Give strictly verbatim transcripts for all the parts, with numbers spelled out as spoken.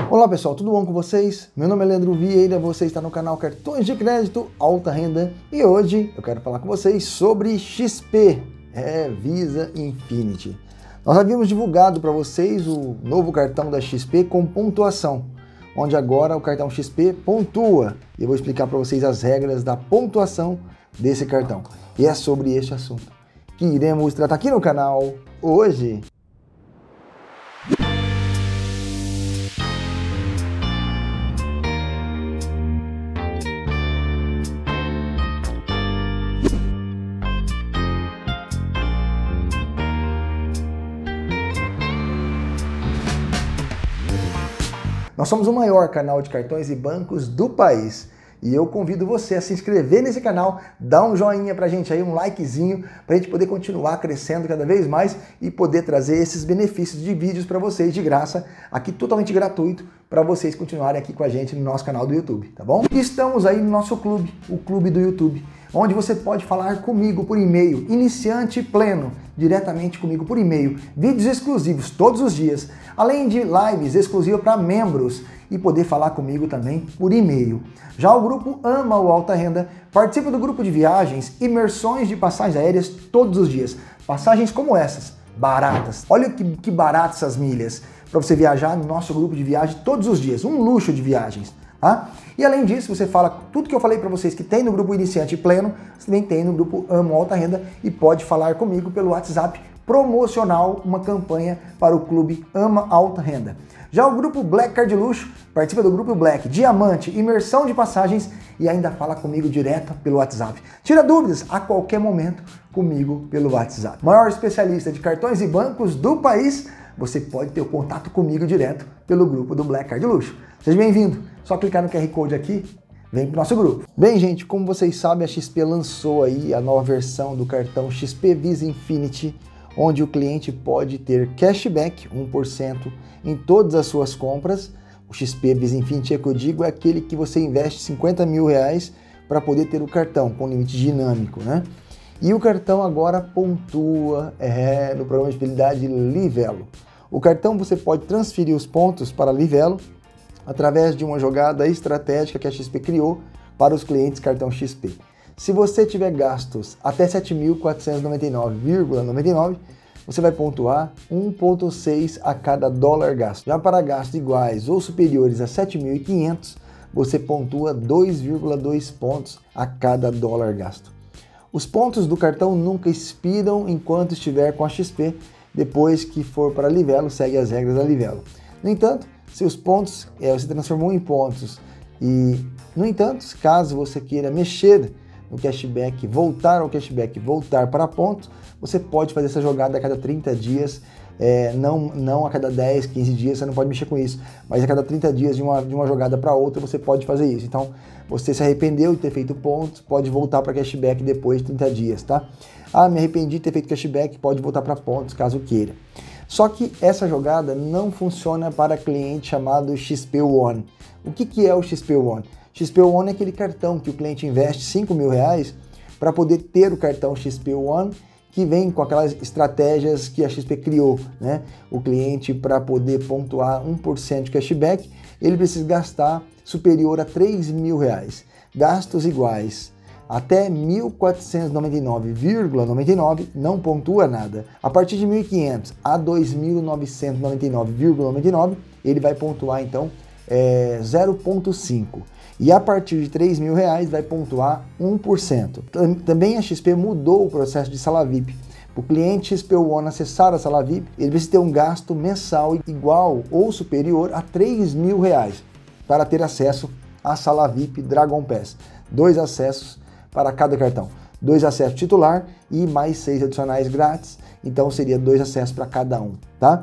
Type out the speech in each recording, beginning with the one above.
Olá pessoal, tudo bom com vocês? Meu nome é Leandro Vieira, você está no canal Cartões de Crédito Alta Renda e hoje eu quero falar com vocês sobre X P, é, Visa Infinity. Nós havíamos divulgado para vocês o novo cartão da X P com pontuação, onde agora o cartão X P pontua. E eu vou explicar para vocês as regras da pontuação desse cartão. E é sobre este assunto que iremos tratar aqui no canal hoje. Nós somos o maior canal de cartões e bancos do país e eu convido você a se inscrever nesse canal, dar um joinha pra gente aí, um likezinho, pra gente poder continuar crescendo cada vez mais e poder trazer esses benefícios de vídeos para vocês de graça, aqui totalmente gratuito, para vocês continuarem aqui com a gente no nosso canal do YouTube, tá bom? E estamos aí no nosso clube, o Clube do YouTube, onde você pode falar comigo por e-mail, iniciante pleno, diretamente comigo por e-mail, vídeos exclusivos todos os dias, além de lives exclusivas para membros e poder falar comigo também por e-mail. Já o grupo Ama o Alta Renda participa do grupo de viagens, imersões de passagens aéreas todos os dias, passagens como essas, baratas. Olha que, que baratas essas milhas para você viajar no nosso grupo de viagem todos os dias, um luxo de viagens. Tá? E além disso, você fala tudo que eu falei para vocês que tem no grupo Iniciante Pleno, você também tem no grupo Amo Alta Renda e pode falar comigo pelo WhatsApp promocional, uma campanha para o clube Ama Alta Renda. Já o grupo Black Card Luxo participa do grupo Black Diamante, imersão de passagens e ainda fala comigo direto pelo WhatsApp. Tira dúvidas a qualquer momento comigo pelo WhatsApp. Maior especialista de cartões e bancos do país, você pode ter o contato comigo direto pelo grupo do Black Card Luxo. Seja bem-vindo. Só clicar no Q R Code aqui, vem para o nosso grupo. Bem, gente, como vocês sabem, a X P lançou aí a nova versão do cartão X P Visa Infinity, onde o cliente pode ter cashback, um por cento, em todas as suas compras. O X P Visa Infinity, é que eu digo, é aquele que você investe cinquenta mil reais para poder ter o cartão com limite dinâmico, né? E o cartão agora pontua é, no programa de fidelidade Livelo. O cartão você pode transferir os pontos para Livelo através de uma jogada estratégica que a X P criou para os clientes cartão X P. Se você tiver gastos até sete mil quatrocentos e noventa e nove vírgula noventa e nove, você vai pontuar um vírgula seis a cada dólar gasto. Já para gastos iguais ou superiores a sete mil e quinhentos, você pontua dois vírgula dois pontos a cada dólar gasto. Os pontos do cartão nunca expiram enquanto estiver com a X P. Depois que for para Livelo, segue as regras da Livelo. No entanto, se os pontos, é, você transformou em pontos e, no entanto, caso você queira mexer no cashback, voltar ao cashback, voltar para pontos, você pode fazer essa jogada a cada trinta dias, é, não, não a cada dez, quinze dias, você não pode mexer com isso, mas a cada trinta dias de uma, de uma jogada para outra você pode fazer isso. Então, você se arrependeu de ter feito pontos, pode voltar para cashback depois de trinta dias, tá? Ah, me arrependi de ter feito cashback, pode voltar para pontos, caso queira. Só que essa jogada não funciona para cliente chamado X P One. O que, que é o X P One? X P One é aquele cartão que o cliente investe cinco mil reais para poder ter o cartão X P One, que vem com aquelas estratégias que a X P criou, né? O cliente, para poder pontuar um por cento de cashback, ele precisa gastar superior a três mil reais. Gastos iguais até mil quatrocentos e noventa e nove vírgula noventa e nove não pontua nada. A partir de mil e quinhentos a dois mil novecentos e noventa e nove vírgula noventa e nove, ele vai pontuar então é, zero vírgula cinco. E a partir de três mil reais vai pontuar um por cento. Também a X P mudou o processo de sala V I P. O cliente X P One acessar a sala V I P, ele precisa ter um gasto mensal igual ou superior a três mil reais para ter acesso à sala V I P Dragon Pass. Dois acessos para cada cartão. Dois acessos titular e mais seis adicionais grátis. Então seria dois acessos para cada um, tá?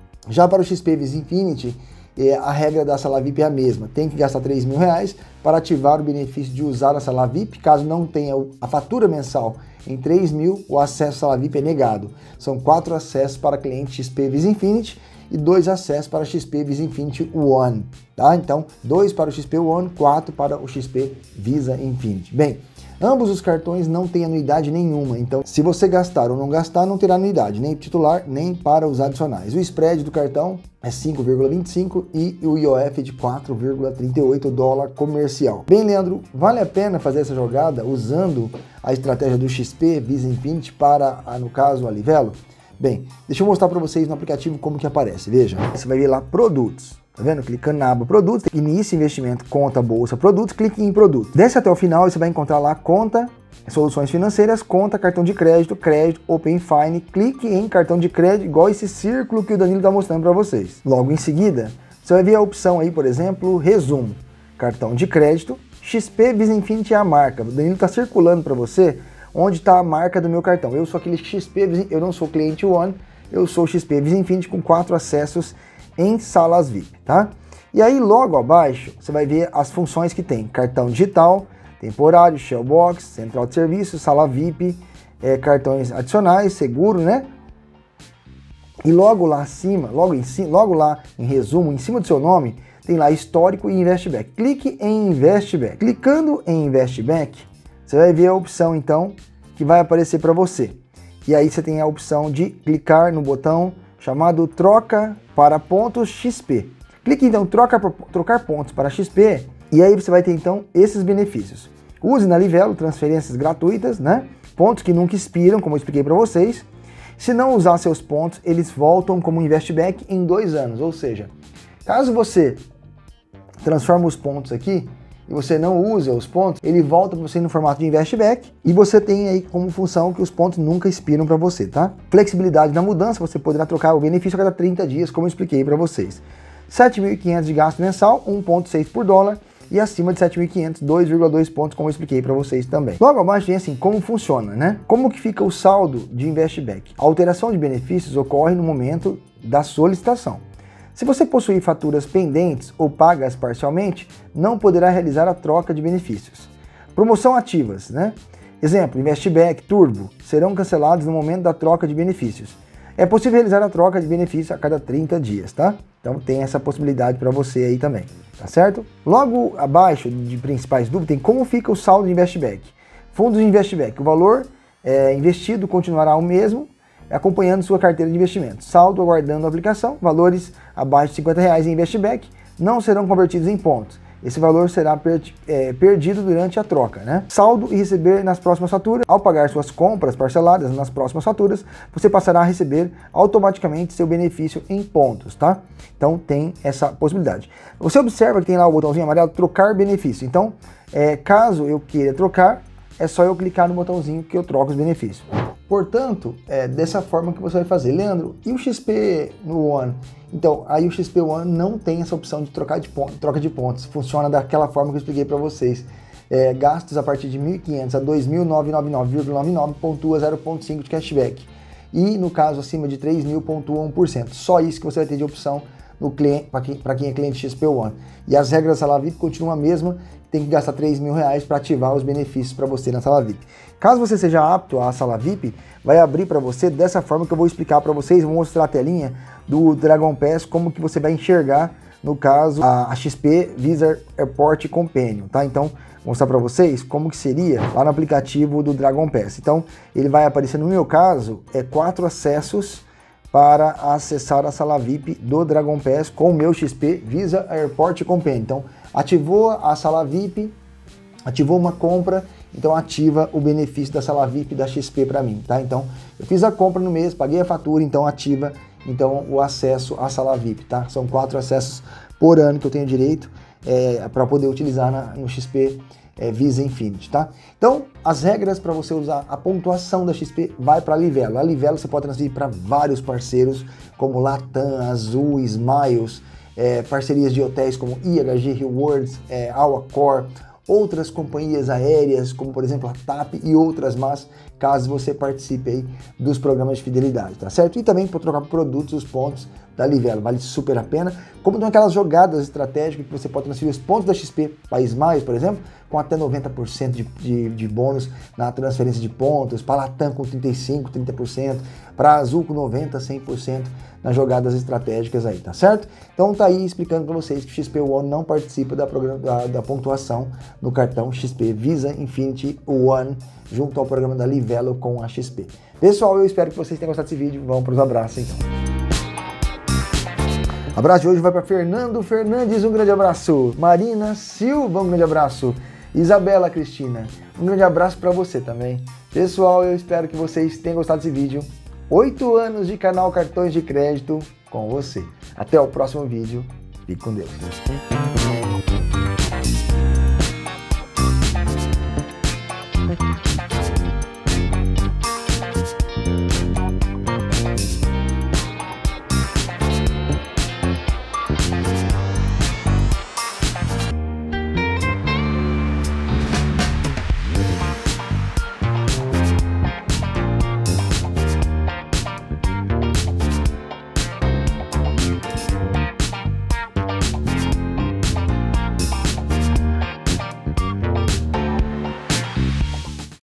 Já para o X P Visa Infinity, a regra da sala V I P é a mesma. Tem que gastar três mil reais para ativar o benefício de usar a sala V I P. Caso não tenha a fatura mensal em três mil, o acesso à sala V I P é negado. São quatro acessos para cliente X P Visa Infinity e dois acessos para X P Visa Infinity One, tá? Então, dois para o X P One, quatro para o X P Visa Infinity. Bem, Ambos os cartões não têm anuidade nenhuma, então se você gastar ou não gastar, não terá anuidade, nem titular, nem para os adicionais. O spread do cartão é cinco vírgula vinte e cinco e o I O F de quatro vírgula trinta e oito dólar comercial. Bem, Leandro, vale a pena fazer essa jogada usando a estratégia do X P Visa Infinity para, no caso, a Livelo? Bem, deixa eu mostrar para vocês no aplicativo como que aparece. Veja, você vai ver lá produtos. Tá vendo? Clicando na aba produtos, início, investimento, conta, bolsa, produtos, clique em produtos. Desce até o final e você vai encontrar lá conta, soluções financeiras, conta, cartão de crédito, crédito, Open Fine, clique em cartão de crédito, igual esse círculo que o Danilo está mostrando para vocês. Logo em seguida, você vai ver a opção aí, por exemplo, resumo, cartão de crédito, X P Visa Infinity é a marca. O Danilo está circulando para você onde está a marca do meu cartão. Eu sou aquele X P, eu não sou cliente One, eu sou X P Visa Infinity com quatro acessos em salas V I P, tá? E aí logo abaixo você vai ver as funções que tem: cartão digital, temporário, Shellbox, central de serviço, sala V I P, é, cartões adicionais, seguro, né? E logo lá acima, logo, em, logo lá em resumo, em cima do seu nome, tem lá histórico e Investback. Clique em Investback. Clicando em Investback, você vai ver a opção então que vai aparecer para você. E aí você tem a opção de clicar no botão chamado troca para pontos X P. Clique então em troca, trocar pontos para X P e aí você vai ter então esses benefícios. Use na Livelo transferências gratuitas, né? Pontos que nunca expiram, como eu expliquei para vocês. Se não usar seus pontos, eles voltam como Investback em dois anos. Ou seja, caso você transforme os pontos aqui e você não usa os pontos, ele volta para você no formato de Investback e você tem aí como função que os pontos nunca expiram para você, tá? Flexibilidade na mudança, você poderá trocar o benefício a cada trinta dias, como eu expliquei para vocês. sete mil e quinhentos de gasto mensal, um vírgula seis por dólar, e acima de sete mil e quinhentos, dois vírgula dois pontos, como eu expliquei para vocês também. Logo abaixo tem assim, como funciona, né? Como que fica o saldo de Investback? A alteração de benefícios ocorre no momento da solicitação. Se você possuir faturas pendentes ou pagas parcialmente, não poderá realizar a troca de benefícios. Promoção ativas, né? Exemplo, Investback, Turbo, serão cancelados no momento da troca de benefícios. É possível realizar a troca de benefícios a cada trinta dias, tá? Então tem essa possibilidade para você aí também, tá certo? Logo abaixo de principais dúvidas tem como fica o saldo de Investback. Fundos de Investback, o valor é, investido continuará o mesmo, acompanhando sua carteira de investimentos. Saldo aguardando a aplicação, valores abaixo de cinquenta reais em Investback não serão convertidos em pontos. Esse valor será per, é, perdido durante a troca, né? Saldo e receber nas próximas faturas. Ao pagar suas compras parceladas nas próximas faturas, você passará a receber automaticamente seu benefício em pontos, tá? Então tem essa possibilidade. Você observa que tem lá o botãozinho amarelo, trocar benefício. Então, é, caso eu queira trocar, é só eu clicar no botãozinho que eu troco os benefícios. Portanto, é dessa forma que você vai fazer. Leandro, e o X P no One? Então, aí o X P One não tem essa opção de trocar de pontos, troca de pontos. Funciona daquela forma que eu expliquei para vocês. É, gastos a partir de mil e quinhentos a dois mil novecentos e noventa e nove vírgula noventa e nove pontua zero vírgula cinco de cashback. E no caso acima de três mil pontua um por cento. Só isso que você vai ter de opção no cliente, para quem, quem é cliente X P One. E as regras da sala V I P continuam a mesma. Tem que gastar três mil reais para ativar os benefícios para você na sala V I P. Caso você seja apto à sala V I P, vai abrir para você dessa forma que eu vou explicar para vocês, vou mostrar a telinha do Dragon Pass, como que você vai enxergar, no caso, a, a X P Visa Airport Companion, tá? Então, vou mostrar para vocês como que seria lá no aplicativo do Dragon Pass. Então, ele vai aparecer, no meu caso, é quatro acessos para acessar a sala V I P do Dragon Pass com o meu X P Visa Airport Companion. Então, ativou a sala V I P, ativou uma compra, então ativa o benefício da sala V I P da X P para mim, tá? Então, eu fiz a compra no mês, paguei a fatura, então ativa então o acesso à sala V I P, tá? São quatro acessos por ano que eu tenho direito é, para poder utilizar na, no X P é, Visa Infinity, tá? Então, as regras para você usar a pontuação da X P vai para a Livelo. A Livelo você pode transferir para vários parceiros, como Latam, Azul, Smiles, é, parcerias de hotéis como I H G Rewards, é, Alacor, outras companhias aéreas, como por exemplo a TAP e outras mais, caso você participe aí dos programas de fidelidade, tá certo? E também para trocar produtos, os pontos da Livelo, vale super a pena. Como tem aquelas jogadas estratégicas que você pode transferir os pontos da X P para Smiles, por exemplo, com até noventa por cento de, de, de bônus na transferência de pontos, para Latam com trinta e cinco por cento, trinta por cento, para Azul com noventa por cento, cem por cento nas jogadas estratégicas aí, tá certo? Então tá aí explicando para vocês que o X P One não participa da, programa, da, da pontuação no cartão X P Visa Infinity One, junto ao programa da Livelo com a X P. Pessoal, eu espero que vocês tenham gostado desse vídeo. Vamos para os abraços então. Abraço de hoje vai para Fernando Fernandes, um grande abraço. Marina Silva, um grande abraço. Isabela Cristina, um grande abraço para você também. Pessoal, eu espero que vocês tenham gostado desse vídeo. Oito anos de canal Cartões de Crédito com você. Até o próximo vídeo. Fique com Deus.